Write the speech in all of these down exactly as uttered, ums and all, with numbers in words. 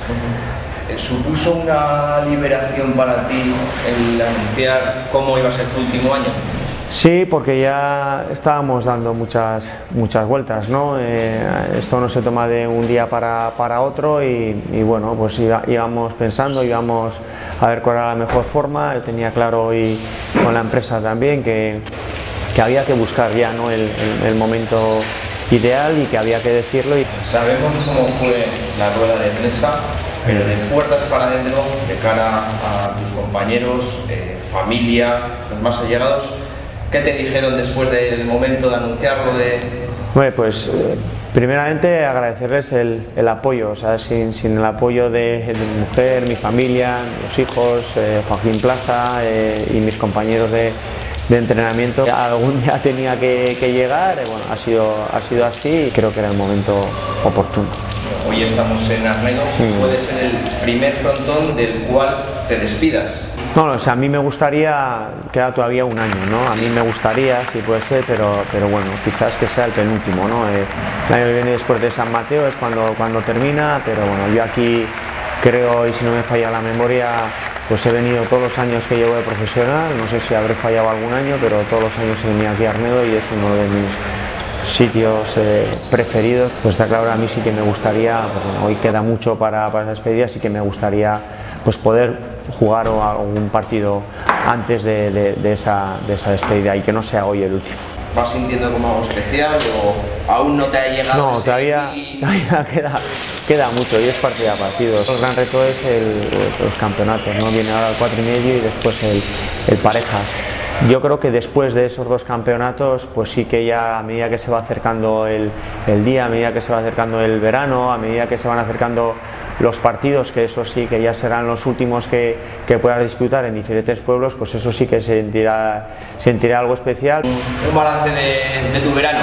¿Supuso una liberación para ti el anunciar cómo iba a ser tu último año? Sí, porque ya estábamos dando muchas, muchas vueltas, ¿no? Eh, esto no se toma de un día para, para otro y, y bueno, pues iba, íbamos pensando, íbamos a ver cuál era la mejor forma. Yo tenía claro y con la empresa también que, que había que buscar ya, ¿no? el, el, el momento ideal y que había que decirlo. Y... Sabemos cómo fue la rueda de prensa, pero de puertas para adentro, de cara a tus compañeros, eh, familia, los más allegados, ¿qué te dijeron después del momento de anunciarlo? De... Bueno, pues eh, primeramente agradecerles el, el apoyo, o sea, sin, sin el apoyo de, de mi mujer, mi familia, los hijos, eh, Joaquín Plaza eh, y mis compañeros de, de entrenamiento, algún día tenía que, que llegar, eh, bueno, ha sido, ha sido así y creo que era el momento oportuno. Hoy estamos en Arnedo, mm. puede ser el primer frontón del cual te despidas. No, o sea, a mí me gustaría, queda todavía un año, ¿no? A mí me gustaría, si puede ser, pero, pero bueno, quizás que sea el penúltimo, ¿no? Eh, el año que viene después de San Mateo es cuando, cuando termina, pero bueno, yo aquí creo, y si no me falla la memoria, pues he venido todos los años que llevo de profesional, no sé si habré fallado algún año, pero todos los años he venido aquí a Arnedo y es uno de mis sitios eh, preferidos. Pues está claro, a mí sí que me gustaría, pues bueno, hoy queda mucho para, para la despedida, sí que me gustaría pues poder jugar algún partido antes de, de, de, esa, de esa despedida y que no sea hoy el último. ¿Vas sintiendo como algo especial o aún no te ha llegado? No, todavía, todavía queda, queda mucho y es partida a partidos. El gran reto es el, los campeonatos, ¿no? Viene ahora el cuatro y medio y después el, el parejas. Yo creo que después de esos dos campeonatos, pues sí que ya a medida que se va acercando el, el día, a medida que se va acercando el verano, a medida que se van acercando los partidos, que eso sí que ya serán los últimos que, que puedas disputar en diferentes pueblos, pues eso sí que sentirá, sentirá algo especial. ¿Un balance de, de tu verano?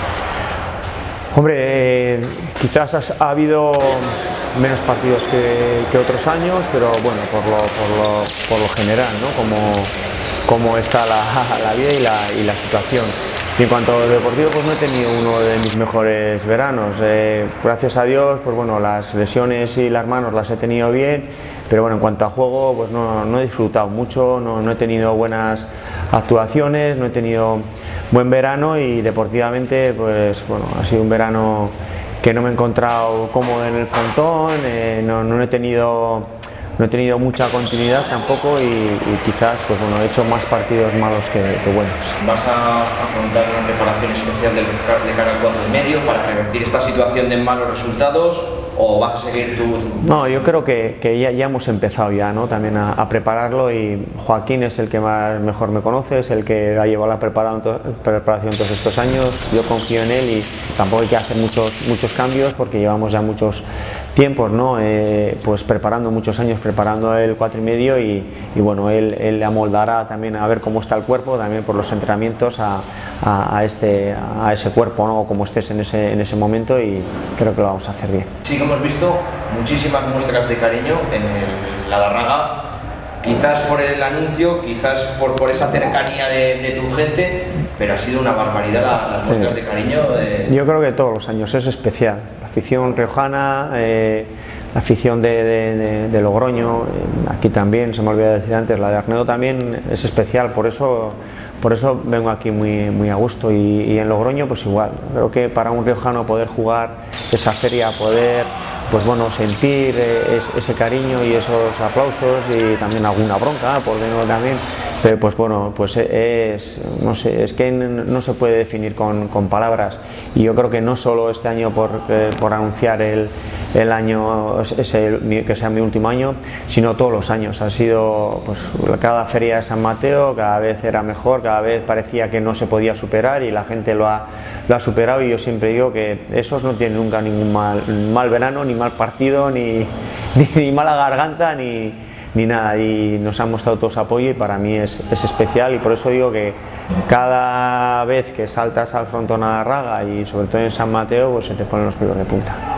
Hombre, eh, quizás ha, ha habido menos partidos que, que otros años, pero bueno, por lo, por lo, por lo general, ¿no? Como, como está la, la vida y la, y la situación. Y en cuanto al deportivo, pues no he tenido uno de mis mejores veranos. Eh, gracias a Dios, pues bueno, las lesiones y las manos las he tenido bien, pero bueno, en cuanto a juego, pues no, no he disfrutado mucho, no, no he tenido buenas actuaciones, no he tenido buen verano y deportivamente, pues bueno, ha sido un verano que no me he encontrado cómodo en el frontón, eh, no, no he tenido... No he tenido mucha continuidad tampoco y, y quizás pues bueno, he hecho más partidos malos que, que buenos. ¿Vas a afrontar una preparación especial de, de cara al cuatro y medio para revertir esta situación de malos resultados o vas a seguir tu...? No, yo creo que, que ya, ya hemos empezado ya, ¿no? También a, a prepararlo y Joaquín es el que más mejor me conoce, es el que ha llevado la preparación todos estos años, yo confío en él y tampoco hay que hacer muchos, muchos cambios porque llevamos ya muchos tiempos, ¿no? Eh, pues preparando muchos años preparando el cuatro y medio y, y bueno, él, él le amoldará también a ver cómo está el cuerpo, también por los entrenamientos a, a, a, este, a ese cuerpo, ¿no? Como estés en ese, en ese momento y creo que lo vamos a hacer bien. Sí que hemos visto muchísimas muestras de cariño en el, la Darraga, quizás por el anuncio, quizás por, por esa cercanía de, de tu gente, pero ha sido una barbaridad la, las muestras sí. de cariño. De... Yo creo que todos los años es especial, la afición riojana, eh, la afición de, de, de, de Logroño, eh, aquí también, se me olvidó decir antes, la de Arnedo también es especial, por eso, por eso vengo aquí muy, muy a gusto y, y en Logroño pues igual, creo que para un riojano poder jugar esa feria, poder pues bueno, sentir eh, es, ese cariño y esos aplausos y también alguna bronca, por qué no también, pero pues bueno, pues es, no sé, es que no se puede definir con, con palabras y yo creo que no solo este año por, eh, por anunciar el, el año, ese, que sea mi último año, sino todos los años, ha sido pues cada feria de San Mateo, cada vez era mejor, cada vez parecía que no se podía superar y la gente lo ha, lo ha superado y yo siempre digo que esos no tienen nunca ningún mal, mal verano, ni mal partido, ni, ni, ni mala garganta, ni, ni nada y nos han mostrado todos apoyo y para mí es, es especial y por eso digo que cada vez que saltas al frontón a Darraga y sobre todo en San Mateo pues se te ponen los pelos de punta.